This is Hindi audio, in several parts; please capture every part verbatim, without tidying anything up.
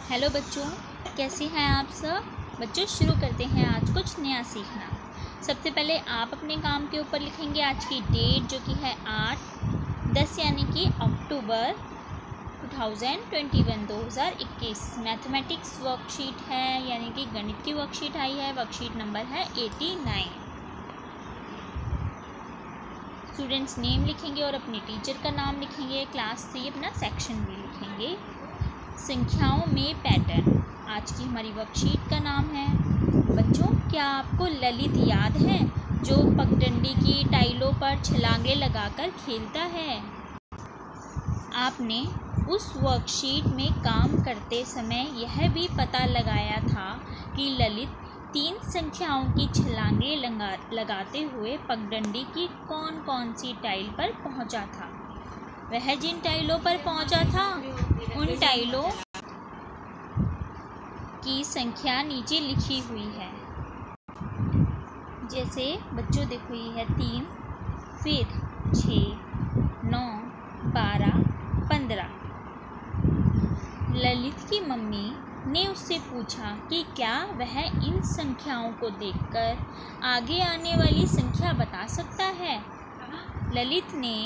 हेलो बच्चों, कैसे हैं आप सब। बच्चों शुरू करते हैं आज कुछ नया सीखना। सबसे पहले आप अपने काम के ऊपर लिखेंगे आज की डेट जो कि है आठ दस यानी कि अक्टूबर दो हज़ार इक्कीस दो हज़ार इक्कीस। मैथमेटिक्स वर्कशीट है यानी कि गणित की वर्कशीट आई है। वर्कशीट नंबर है नवासी। स्टूडेंट्स नेम लिखेंगे और अपने टीचर का नाम लिखेंगे। क्लास थ्री अपना सेक्शन भी लिखेंगे। संख्याओं में पैटर्न आज की हमारी वर्कशीट का नाम है। बच्चों, क्या आपको ललित याद है जो पगडंडी की टाइलों पर छलांगे लगाकर खेलता है। आपने उस वर्कशीट में काम करते समय यह भी पता लगाया था कि ललित तीन संख्याओं की छलांगे लगा लगाते हुए पगडंडी की कौन कौन सी टाइल पर पहुंचा था। वह जिन टाइलों पर पहुंचा था उन टाइलों की संख्या नीचे लिखी हुई है। जैसे बच्चों देखो, ये है तीन, फिर छः, नौ, बारह, पंद्रह। ललित की मम्मी ने उससे पूछा कि क्या वह इन संख्याओं को देखकर आगे आने वाली संख्या बता सकता है। ललित ने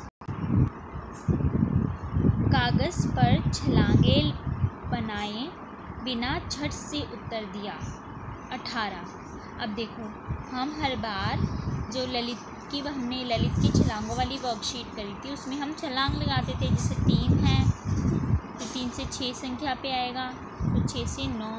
कागज़ पर छलांगे बनाए बिना झट से उत्तर दिया, अठारह। अब देखो, हम हर बार जो ललित की हमने ललित की छलांगों वाली वर्कशीट करी थी उसमें हम छलांग लगाते थे। जैसे तीन है तो तीन से छः संख्या पे आएगा, तो छः से नौ,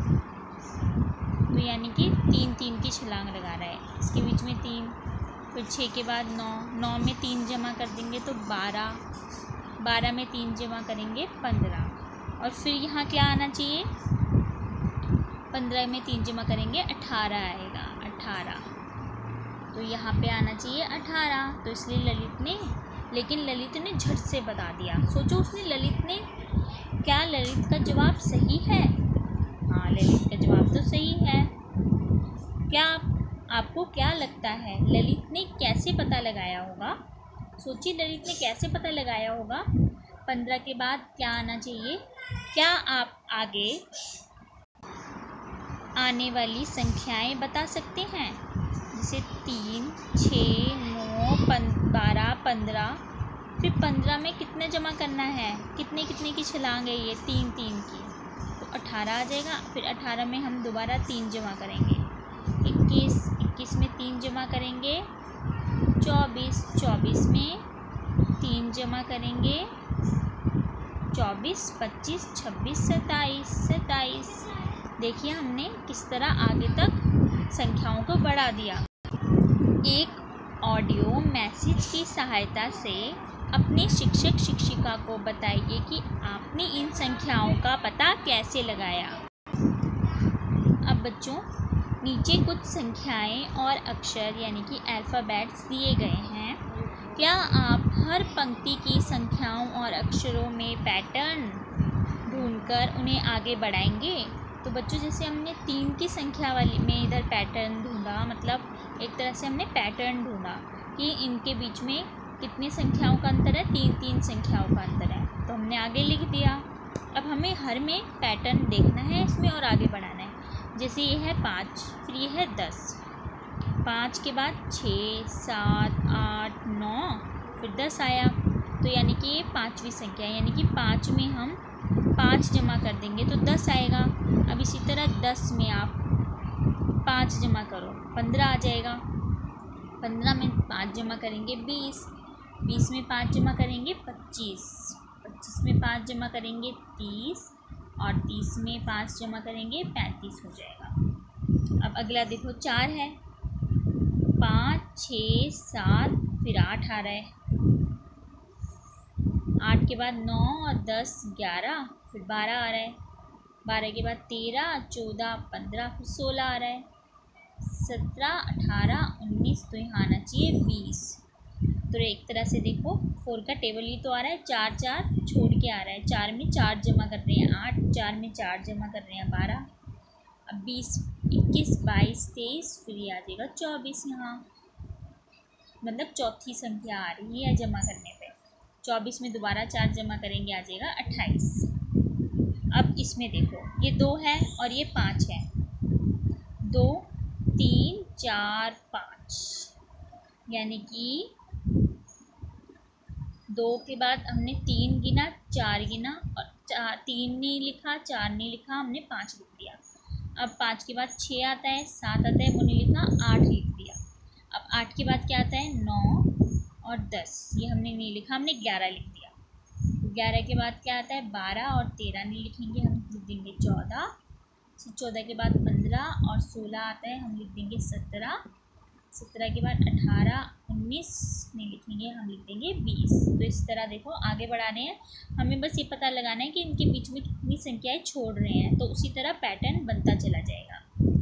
तो यानी कि तीन तीन की छलांग लगा रहा है। इसके बीच में तीन, फिर छः के बाद नौ, नौ में तीन जमा कर देंगे तो बारह, बारह में तीन जमा करेंगे पंद्रह, और फिर यहाँ क्या आना चाहिए, पंद्रह में तीन जमा करेंगे अठारह आएगा, अठारह। तो यहाँ पे आना चाहिए अठारह। तो इसलिए ललित ने, लेकिन ललित ने झट से बता दिया। सोचो उसने ललित ने, क्या ललित का जवाब सही है। हाँ, ललित का जवाब तो सही है। क्या आपको क्या लगता है ललित ने कैसे पता लगाया होगा। सोचिए ललित ने कैसे पता लगाया होगा। पंद्रह के बाद क्या आना चाहिए। क्या आप आगे आने वाली संख्याएं बता सकते हैं। जैसे तीन, छः, नौ, पन बारह, पंद्रह। फिर पंद्रह में कितने जमा करना है, कितने कितने की छलांग है ये, तीन तीन की, तो अठारह आ जाएगा। फिर अठारह में हम दोबारा तीन जमा करेंगे, इक्कीस, इक्कीस में तीन जमा करेंगे चौबीस, चौबीस में तीन जमा करेंगे चौबीस, पच्चीस, छब्बीस, सत्ताईस, सत्ताईस। देखिए हमने किस तरह आगे तक संख्याओं को बढ़ा दिया। एक ऑडियो मैसेज की सहायता से अपने शिक्षक शिक्षिका को बताइए कि आपने इन संख्याओं का पता कैसे लगाया। अब बच्चों, नीचे कुछ संख्याएं और अक्षर यानी कि अल्फ़ाबेट्स दिए गए हैं। क्या आप हर पंक्ति की संख्याओं और अक्षरों में पैटर्न ढूंढकर उन्हें आगे बढ़ाएंगे। तो बच्चों, जैसे हमने तीन की संख्या वाली में इधर पैटर्न ढूंढा, मतलब एक तरह से हमने पैटर्न ढूंढा कि इनके बीच में कितनी संख्याओं का अंतर है, तीन तीन संख्याओं का अंतर है, तो हमने आगे लिख दिया। अब हमें हर में पैटर्न देखना है इसमें और आगे बढ़ाना है। जैसे ये है पाँच, फिर ये है दस, पाँच के बाद छः, सात, आठ, नौ, फिर दस आया, तो यानी कि ये पाँचवीं संख्या, यानी कि पाँच में हम पाँच जमा कर देंगे तो दस आएगा। अब इसी तरह दस में आप पाँच जमा करो, पंद्रह आ जाएगा। पंद्रह में पाँच जमा करेंगे बीस, बीस में पाँच जमा करेंगे पच्चीस, पच्चीस में पाँच जमा करेंगे तीस, और तीस में पाँच जमा करेंगे पैंतीस हो जाएगा। अब अगला देखो, चार है, पाँच, छः, सात, फिर आठ आ रहा है, आठ के बाद नौ और दस, ग्यारह, फिर बारह आ रहा है, बारह के बाद तेरह, चौदह, पंद्रह, फिर सोलह आ रहा है, सत्रह, अठारह, उन्नीस, तो यहाँ आना चाहिए बीस। तो एक तरह से देखो फोर का टेबल ही तो आ रहा है, चार चार छोड़ के आ रहा है, चार में चार जमा कर रहे हैं आठ, चार में चार जमा कर रहे हैं बारह। अब बीस, इक्कीस, बाईस, तेईस, फिर ये आ जाएगा चौबीस। यहाँ मतलब चौथी संख्या आ रही है जमा करने पे। चौबीस में दोबारा चार जमा करेंगे आ जाएगा अट्ठाईस। अब इस इसमें देखो ये दो है और ये पाँच है, दो तीन चार पाँच, यानी कि दो के बाद हमने तीन गिना, चार गिना और चार, तीन नहीं लिखा, चार नहीं लिखा, हमने पाँच लिख दिया। अब पाँच के बाद छः आता है, सात आता है, वो नहीं लिखा, आठ लिख दिया। अब आठ के बाद क्या आता है, नौ और दस, ये हमने नहीं लिखा, हमने ग्यारह लिख दिया। ग्यारह के बाद क्या आता है, बारह और तेरह नहीं लिखेंगे, हम लिख देंगे चौदह। चौदह के बाद पंद्रह और सोलह आता है, हम लिख देंगे सत्रह। सत्रह के बाद अठारह, उन्नीस नहीं लिखेंगे, हम लिख देंगे बीस। तो इस तरह देखो आगे बढ़ाने हैं, हमें बस ये पता लगाना है कि इनके बीच में कितनी संख्याएं छोड़ रहे हैं, तो उसी तरह पैटर्न बनता चला जाएगा।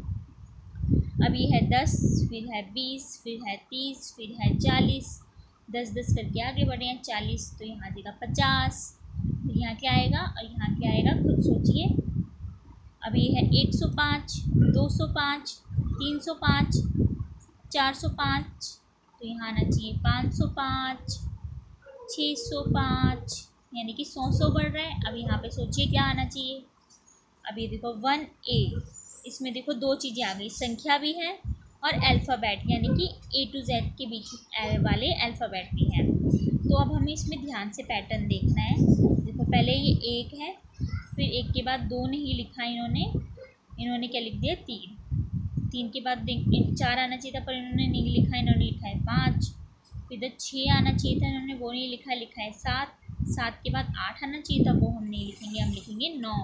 अब ये है दस, फिर है बीस, फिर है तीस, फिर है चालीस, दस दस करके आगे बढ़े हैं, चालीस, तो यहाँ देगा पचास, फिर यहाँ क्या आएगा और यहाँ क्या आएगा, खुद सोचिए। अब ये है एक सौ पाँच, दो सौ पाँच, तीन सौ पाँच, चार सौ पाँच, तो यहाँ आना चाहिए पाँच सौ पाँच, छः सौ पाँच, यानी कि सौ सौ बढ़ रहा है। अब यहाँ पे सोचिए क्या आना चाहिए। अब ये देखो वन ए, इसमें देखो दो चीज़ें आ गई, संख्या भी है और अल्फ़ाबेट, यानी कि ए टू जेड के बीच वाले अल्फ़ाबेट भी हैं। तो अब हमें इसमें ध्यान से पैटर्न देखना है। देखो पहले ये एक है, फिर एक के बाद दो नहीं लिखा इन्होंने, इन्होंने क्या लिख दिया, तीन। तीन के बाद चार आना चाहिए था पर इन्होंने नहीं लिखा, इन्होंने लिखा है पाँच। फिर इधर छः आना चाहिए था, इन्होंने वो नहीं लिखा, लिखा है सात। सात के बाद आठ आना चाहिए था, वो हम नहीं लिखेंगे, हम लिखेंगे नौ।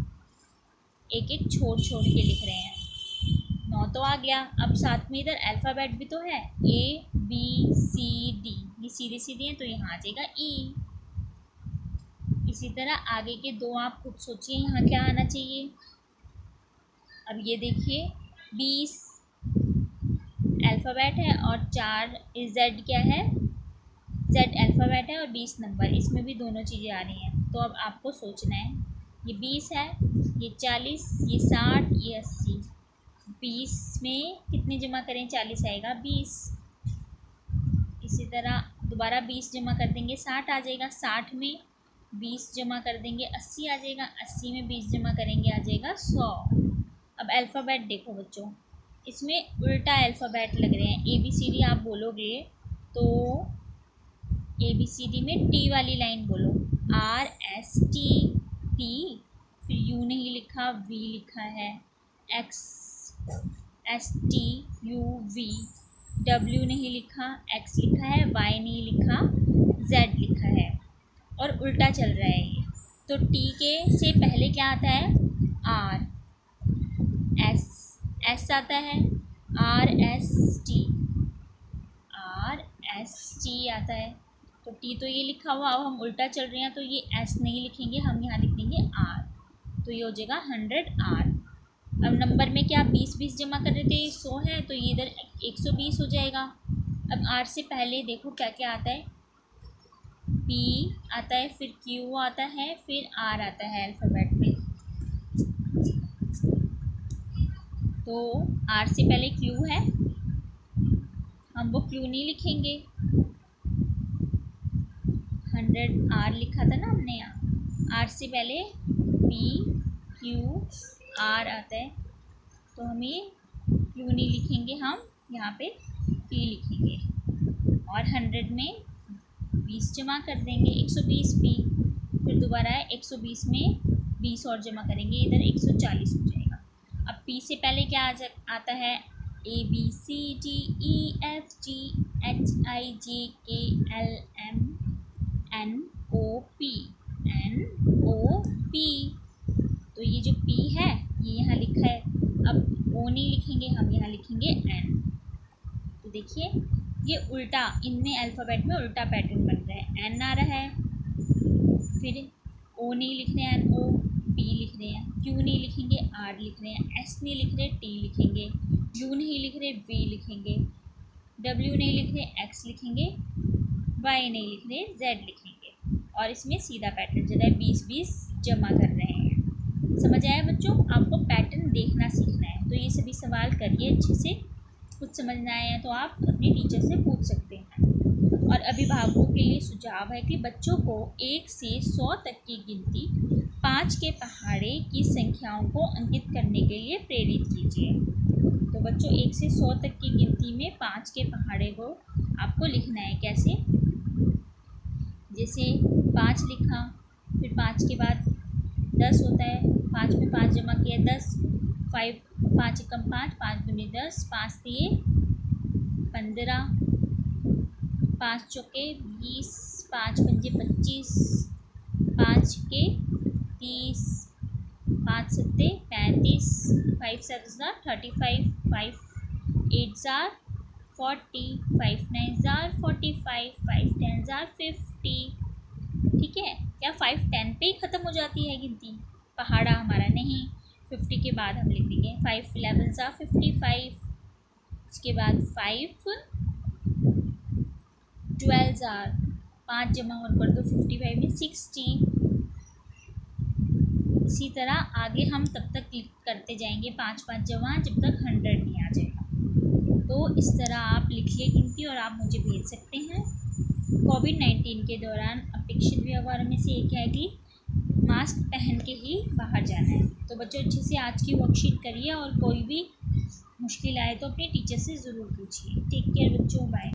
एक एक छोड़ छोड़ के लिख रहे हैं। नौ तो आ गया। अब साथ में इधर अल्फ़ाबेट भी तो है, ए बी सी डी, ये सीधे सीधे हैं, तो यहाँ आ जाएगा ई। इसी तरह आगे के दो आप खुद सोचिए यहाँ क्या आना चाहिए। अब ये देखिए बीस अल्फ़ाबेट है और चार जेड क्या है, जेड अल्फ़ाबेट है और बीस नंबर, इसमें भी दोनों चीज़ें आ रही हैं। तो अब आपको सोचना है, ये बीस है, ये चालीस, ये साठ, ये अस्सी। बीस में कितने जमा करें, चालीस आएगा, बीस। इसी तरह दोबारा बीस जमा कर देंगे, साठ आ जाएगा। साठ में बीस जमा कर देंगे, अस्सी आ जाएगा। अस्सी में बीस जमा करेंगे, आ जाएगा सौ। अब अल्फ़ाबेट देखो बच्चों, इसमें उल्टा अल्फ़ाबेट लग रहे हैं। ए बी सी डी आप बोलोगे तो ए बी सी डी में टी वाली लाइन बोलो, आर एस टी टी, फिर यू नहीं लिखा, वी लिखा है, X S T U V, W नहीं लिखा, एक्स लिखा है, वाई नहीं लिखा, जेड लिखा है, और उल्टा चल रहा है ये। तो टी के से पहले क्या आता है, आर, एस एस आता है, R S T, R S T आता है। तो टी तो ये लिखा हुआ, अब हम उल्टा चल रहे हैं तो ये एस नहीं लिखेंगे, हम यहाँ लिख देंगे आर, तो ये हो जाएगा हंड्रेड आर। अब नंबर में क्या बीस बीस जमा कर रहे थे, सौ है, तो ये इधर एक सौ बीस हो जाएगा। अब आर से पहले देखो क्या क्या आता है, पी आता है, फिर क्यू आता है, फिर आर आता है अल्फ़ाबेट में। तो आर से पहले क्यू है, हम वो क्यू नहीं लिखेंगे, हंड्रेड आर लिखा था ना हमने यहाँ। आर से पहले पी क्यू आर आता है, तो हमें क्यू नहीं लिखेंगे, हम यहाँ पे पी लिखेंगे। और हंड्रेड में बीस जमा कर देंगे, एक सौ बीस पी, फिर दोबारा है एक सौ बीस में बीस और जमा करेंगे, इधर एक सौ चालीस हो जाएगा। अब पी से पहले क्या आ जा आता है, A B C D E F G H I J K L M N O P, N O P, तो ये जो पी है ये यहाँ लिखा है। अब ओ नहीं लिखेंगे, हम यहाँ लिखेंगे एन। तो देखिए ये उल्टा, इनमें अल्फ़ाबेट में उल्टा पैटर्न बन रहा है। एन आ रहा है, फिर ओ नहीं लिख रहे हैं, एन ओ, पी लिख रहे हैं, क्यू नहीं लिखेंगे, आर लिख रहे हैं, एस नहीं लिख रहे, टी लिखेंगे, यू नहीं लिख रहे, वी लिखेंगे, डब्ल्यू नहीं लिख रहे, एक्स लिखेंगे, वाई नहीं लिख रहे, जेड लिखेंगे। और इसमें सीधा पैटर्न चल रहा है, बीस बीस जमा कर रहे हैं। समझ आया बच्चों, आपको पैटर्न देखना सीखना है। तो ये सभी सवाल करिए अच्छे से, कुछ समझ ना आए हैं तो आप अपने टीचर से पूछ सकते हैं। और अभिभावकों के लिए सुझाव है कि बच्चों को एक से सौ तक की गिनती पाँच के पहाड़ पहाड़े की संख्याओं को अंकित करने के लिए प्रेरित कीजिए। तो बच्चों एक से सौ तक की गिनती में पाँच के पहाड़े को आपको लिखना है। कैसे? जैसे पाँच लिखा, फिर पाँच के बाद दस होता है, पाँच में पाँच जमा किया दस, फाइव पाँच एकम पाँच, पाँच दूनी दस, पाँच दिए पंद्रह, पाँच चौके बीस, पाँच पंजे पच्चीस, पाँच के तीस, पाँच सत्ते पैंतीस, फाइव सेवन ज़ार थर्टी फाइव, फाइव एट ज़ार फोर्टी, फाइव नाइन ज़ार फोर्टी फाइव, फाइव टेन ज़ार फिफ्टी। ठीक है? क्या फाइव टेन पे ही ख़त्म हो जाती है गिनती? पहाड़ा हमारा नहीं, फिफ्टी के बाद हम लिख देंगे फाइव इलेवन ज़ार फिफ्टी फाइव, उसके बाद फाइव ट्वेल्व ज़ार, पाँच जमा और कर दो फिफ्टी फाइव में सिक्सटी। इसी तरह आगे हम तब तक क्लिक करते जाएंगे पाँच पाँच जमा जब तक हंड्रेड नहीं आ जाएगा। तो इस तरह आप लिखिए गिनती और आप मुझे भेज सकते हैं। कोविड नाइन्टीन के दौरान अपेक्षित व्यवहार में से एक है कि मास्क पहन के ही बाहर जाना है। तो बच्चों अच्छे से आज की वर्कशीट करिए और कोई भी मुश्किल आए तो अपने टीचर से ज़रूर पूछिए। टेक केयर बच्चों, बाय।